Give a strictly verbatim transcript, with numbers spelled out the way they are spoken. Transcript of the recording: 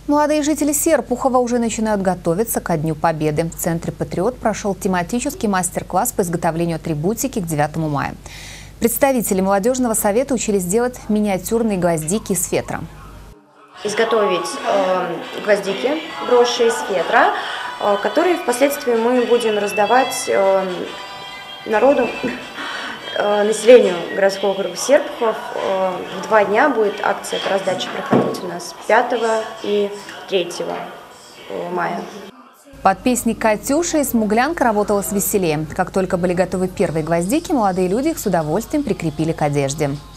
Молодые жители Серпухова уже начинают готовиться ко Дню Победы. В Центре «Патриот» прошел тематический мастер-класс по изготовлению атрибутики к девятому мая. Представители молодежного совета учились делать миниатюрные гвоздики из фетра. Изготовить э, гвоздики, броши из фетра, э, которые впоследствии мы будем раздавать э, народу, э, населению городского округа Серпухов. Э, в два дня будет акция по раздаче проходить у нас пятого и третьего мая. Под песни «Катюша» и «Смуглянка» работала с веселее. Как только были готовы первые гвоздики, молодые люди их с удовольствием прикрепили к одежде.